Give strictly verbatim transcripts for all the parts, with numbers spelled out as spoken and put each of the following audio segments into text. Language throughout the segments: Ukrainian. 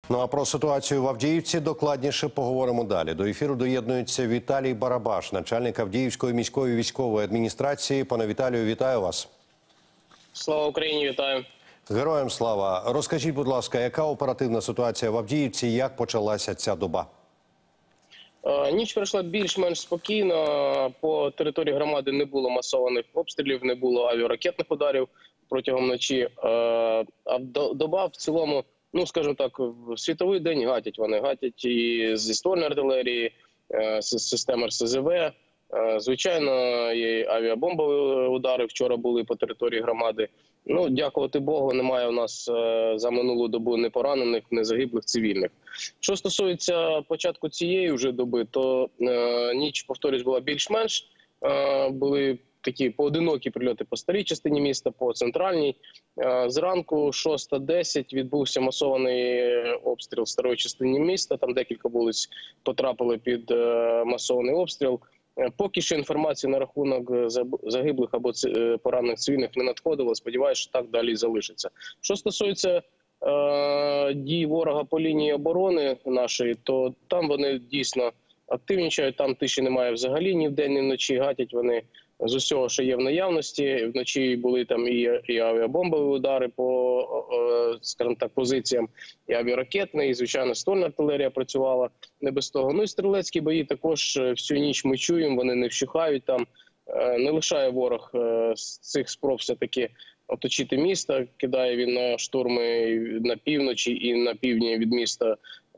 Ну а про ситуацію в Авдіївці докладніше поговоримо далі. До ефіру доєднується Віталій Барабаш, начальник Авдіївської міської військової адміністрації. Пане Віталію, вітаю вас. Слава Україні, вітаю. Героям слава. Розкажіть, будь ласка, яка оперативна ситуація в Авдіївці, як почалася ця доба? Ніч пройшла більш-менш спокійно. По території громади не було масованих обстрілів, не було авіаракетних ударів протягом ночі. А доба в цілому, ну, скажімо так, в світовий день гатять вони. Гатять і зі ствольної артилерії, з систем ер ес зе ве. Звичайно, і авіабомбові удари вчора були по території громади. Ну, дякувати Богу, немає у нас за минулу добу ні поранених, ні загиблих цивільних. Що стосується початку цієї вже доби, то е, ніч, повторюсь, була більш-менш. Е, були такі поодинокі прильоти по старій частині міста, по центральній. Е, зранку шоста десять відбувся масований обстріл в старої частині міста. Там декілька вулиць потрапили під е, масований обстріл. Поки що інформації на рахунок загиблих або поранених цивільних не надходило. Сподіваюся, що так далі і залишиться. Що стосується е, дій ворога по лінії оборони нашої, то там вони дійсно активнічають. Там тиші немає взагалі ні вдень, ні вночі. Гатять вони з усього, що є в наявності. Вночі були там і, і авіабомбові удари по, скажімо так, позиціям, і авіаракетні, і, звичайно, ствольна артилерія працювала не без того. Ну і стрілецькі бої також всю ніч ми чуємо, вони не вщухають там. Не лишає ворог з цих спроб все-таки оточити місто. Кидає він на штурми на півночі і на півдні від міста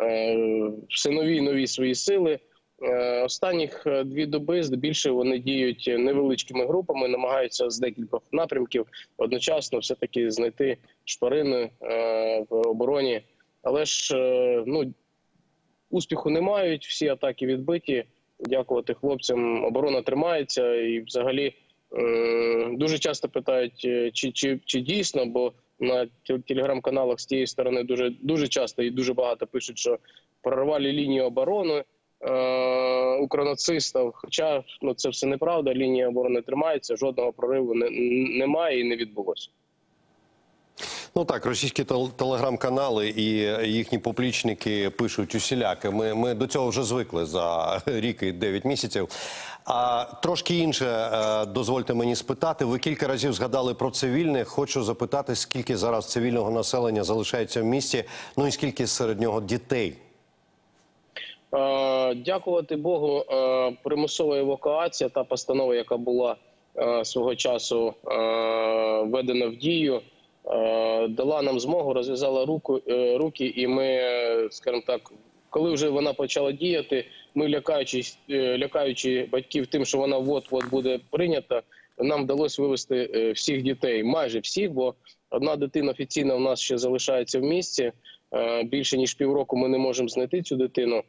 все нові і нові свої сили. Останніх дві доби здебільшого вони діють невеличкими групами, намагаються з декількох напрямків одночасно все-таки знайти шпарини в обороні. Але ж ну, успіху не мають, всі атаки відбиті. Дякувати хлопцям, оборона тримається. І взагалі дуже часто питають, чи, чи, чи дійсно, бо на телеграм-каналах з тієї сторони дуже, дуже часто і дуже багато пишуть, що прорвали лінію оборони укронацистів, хоча ну, це все неправда, лінія оборони тримається, жодного прориву не, немає і не відбулося. Ну так, російські телеграм-канали і їхні поплічники пишуть усіляке. Ми, ми до цього вже звикли за рік і дев'ять місяців. А трошки інше, дозвольте мені спитати. Ви кілька разів згадали про цивільних. Хочу запитати, скільки зараз цивільного населення залишається в місті, ну і скільки серед нього дітей? Дякувати Богу, примусова евакуація, та постанова, яка була свого часу введена в дію, дала нам змогу, розв'язала руки, і ми, скажімо так, коли вже вона почала діяти, ми, лякаючи, лякаючи батьків тим, що вона от-от буде прийнята, нам вдалося вивезти всіх дітей, майже всіх, бо одна дитина офіційно в нас ще залишається в місті, більше ніж півроку ми не можемо знайти цю дитину.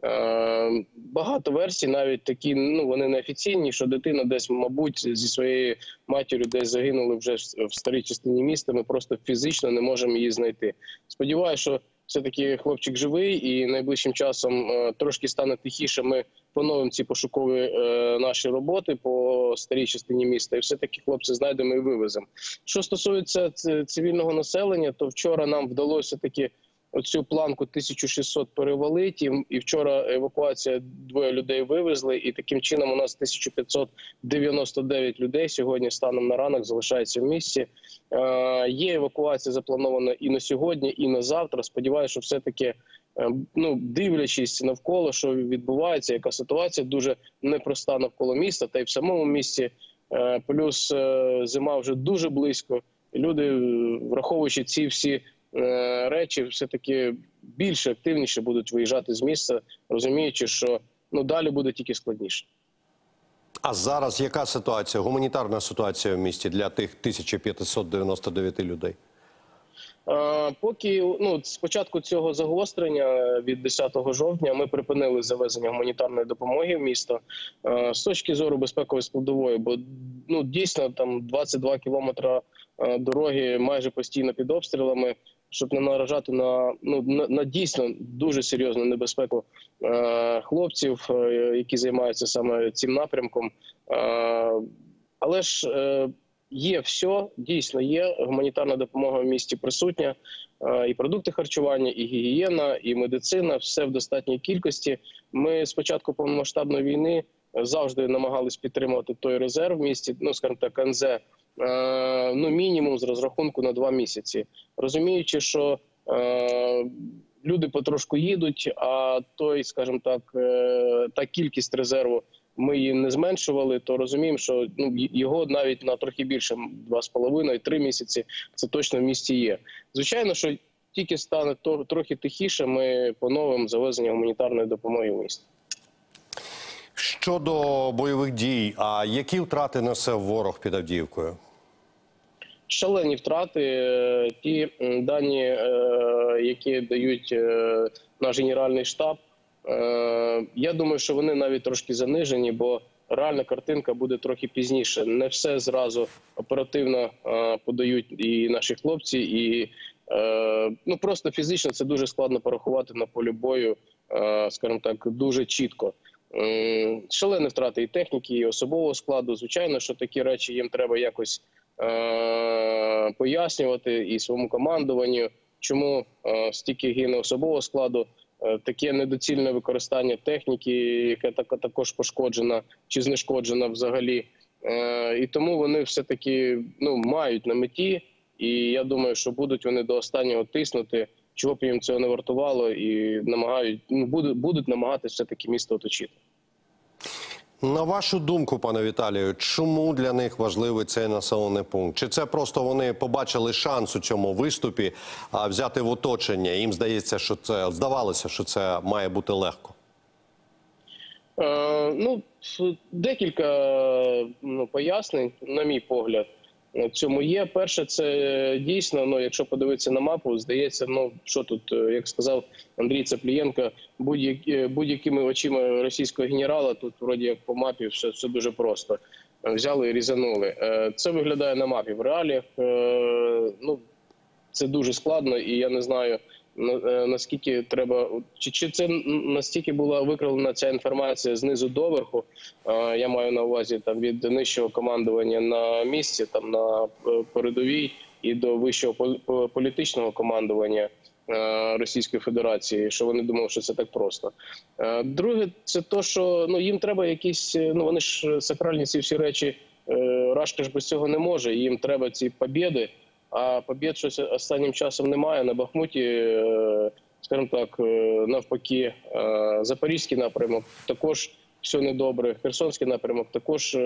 Багато версій, навіть такі, ну вони неофіційні, що дитина десь, мабуть, зі своєю матір'ю десь загинули вже в старій частині міста, ми просто фізично не можемо її знайти. Сподіваюся, що все-таки хлопчик живий і найближчим часом трошки стане тихіше, ми поновимо ці пошукові наші роботи по старій частині міста і все-таки хлопців знайдемо і вивеземо. Що стосується цивільного населення, то вчора нам вдалося таки оцю планку тисячу шістсот перевалити, і вчора евакуація, двоє людей вивезли, і таким чином у нас тисяча п'ятсот дев'яносто дев'ять людей сьогодні станом на ранок залишається в місті. Е, є евакуація запланована і на сьогодні, і на завтра. Сподіваюся, що все-таки, е, ну, дивлячись навколо, що відбувається, яка ситуація дуже непроста навколо міста, та й в самому місті, е, плюс е, зима вже дуже близько. Люди, враховуючи ці всі речі, все-таки більше, активніше будуть виїжджати з міста, розуміючи, що ну, далі буде тільки складніше. А зараз яка ситуація, гуманітарна ситуація в місті для тих тисяча п'ятсот дев'яносто дев'ять людей? А, поки, ну, з початку цього загострення від десятого жовтня ми припинили завезення гуманітарної допомоги в місто а, з точки зору безпекової складової, бо ну, дійсно там двадцять два кілометри дороги майже постійно під обстрілами, щоб не наражати на, ну, на, на дійсно дуже серйозну небезпеку е, хлопців, е, які займаються саме цим напрямком. Е, але ж е, є все, дійсно є. Гуманітарна допомога в місті присутня. І продукти харчування, і гігієна, і медицина – все в достатній кількості. Ми з початку повномасштабної війни завжди намагались підтримувати той резерв в місті, ну, скажімо так, ен зет, ну, мінімум з розрахунку на два місяці. Розуміючи, що е, люди потрошку їдуть, а той, скажімо так, е, та кількість резерву ми її не зменшували, то розуміємо, що ну, його навіть на трохи більше, два з половиною, три місяці, це точно в місті є. Звичайно, що тільки стане то, трохи тихіше, ми поновимо завезення гуманітарної допомоги в місті. Щодо бойових дій, а які втрати несе ворог під Авдіївкою? Шалені втрати. Ті дані, які дають наш Генеральний штаб, я думаю, що вони навіть трошки занижені, бо реальна картинка буде трохи пізніше. Не все зразу оперативно подають і наші хлопці, і ну, просто фізично це дуже складно порахувати на полі бою, скажімо так, дуже чітко. Шалені втрати і техніки, і особового складу. Звичайно, що такі речі їм треба якось е пояснювати і своєму командуванню, чому е стільки гине особового складу, е таке недоцільне використання техніки, яка так, також пошкоджена чи знешкоджена взагалі. Е і тому вони все-таки ну, мають на меті, і я думаю, що будуть вони до останнього тиснути, чого б їм цього не вартувало, і намагають, ну, будуть, будуть намагатися все-таки місто оточити. На вашу думку, пане Віталію, чому для них важливий цей населений пункт? Чи це просто вони побачили шанс у цьому виступі а, взяти в оточення? Їм здається, що це здавалося, що це має бути легко? Е, ну, декілька ну, пояснень, на мій погляд. Цьому є. Перше, це дійсно, ну, якщо подивитися на мапу, здається, ну, що тут, як сказав Андрій Цаплієнко, будь-які, будь-якими очима російського генерала, тут, вроді, як по мапі, все, все дуже просто. Взяли і різанули. Це виглядає на мапі. В реаліях, ну, це дуже складно, і я не знаю, наскільки треба, чи, чи це настільки була викривлена ця інформація знизу до верху, я маю на увазі там від нижчого командування на місці, там на передовій, і до вищого політичного командування Російської Федерації, що вони думали, що це так просто. Друге, це то, що ну, їм треба якісь, ну вони ж сакральні ці всі речі, Рашка ж без цього не може, їм треба ці побєди, а побєд щось останнім часом немає. На Бахмуті, скажімо так, навпаки, Запорізький напрямок також все недобре, Херсонський напрямок також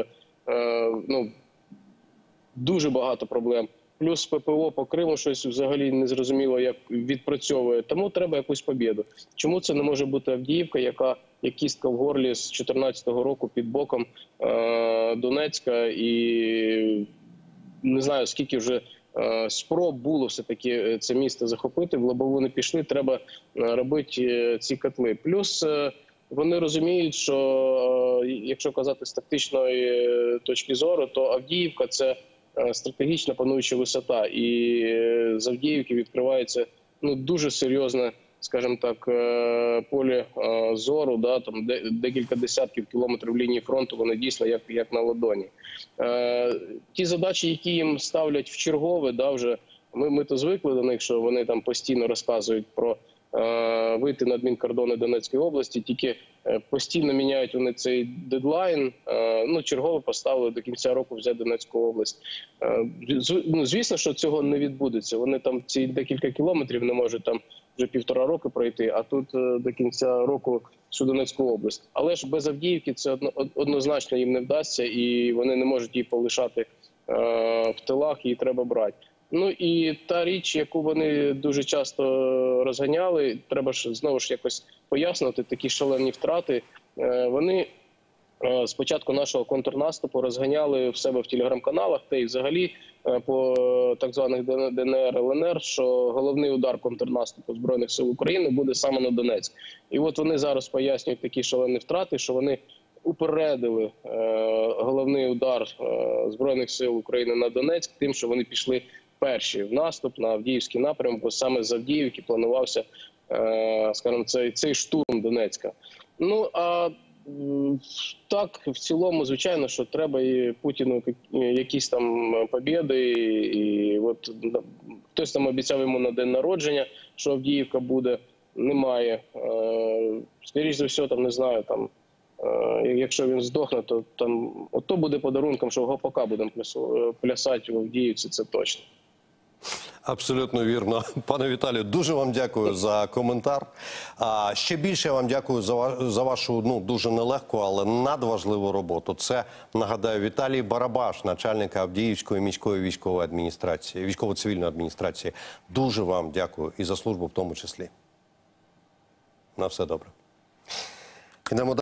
ну, дуже багато проблем. Плюс ППО по Криму щось взагалі не зрозуміло, як відпрацьовує. Тому треба якусь побєду. Чому це не може бути Авдіївка, яка як кістка в горлі з дві тисячі чотирнадцятого року під боком е Донецька, і не знаю, скільки вже е спроб було все-таки це місто захопити, в лобову не пішли, треба робити ці котли. Плюс е вони розуміють, що е якщо казати з тактичної точки зору, то Авдіївка – це стратегічна пануюча висота, і з Авдіївки відкривається ну, дуже серйозне, скажімо так, поле зору, да, там декілька десятків кілометрів лінії фронту, вони дійсно як, як на ладоні. Е, ті задачі, які їм ставлять в чергове, да, вже, ми, ми то звикли до них, що вони там постійно розказують про е, вийти на адмінкордони Донецької області, тільки постійно міняють вони цей дедлайн. Ну, чергово поставили до кінця року взяти Донецьку область. Ну, звісно, що цього не відбудеться. Вони там ці декілька кілометрів не можуть там вже півтора роки пройти, а тут до кінця року всю Донецьку область. Але ж без Авдіївки це однозначно їм не вдасться, і вони не можуть її полишати в тилах, її треба брати. Ну і та річ, яку вони дуже часто розганяли, треба ж знову ж якось пояснити, такі шалені втрати. Вони з початку нашого контрнаступу розганяли в себе в телеграм-каналах, та й взагалі по так званих Д Н Р, Л Н Р, що головний удар контрнаступу Збройних сил України буде саме на Донецьк. І от вони зараз пояснюють такі шалені втрати, що вони упередили головний удар Збройних сил України на Донецьк тим, що вони пішли перші в наступ на Авдіївський напрямок, бо саме з Авдіївки планувався, скажімо, цей, цей штурм Донецька. Ну, а М, Так, в цілому, звичайно, що треба і Путіну якісь там побєди, і от на- хтось там обіцяв йому на день народження, що Авдіївка буде, немає. Е, Скоріше за все, там не знаю, там е, якщо він здохне, то там ото буде подарунком, що в ГПК будемо плясу- плясати в Авдіївці, це точно. Абсолютно вірно. Пане Віталію, дуже вам дякую за коментар. А ще більше я вам дякую за, ва- за вашу ну, дуже нелегку, але надважливу роботу. Це, нагадаю, Віталій Барабаш, начальник Авдіївської міської військової адміністрації, військово-цивільної адміністрації. Дуже вам дякую і за службу в тому числі. На все добре. Ідемо далі.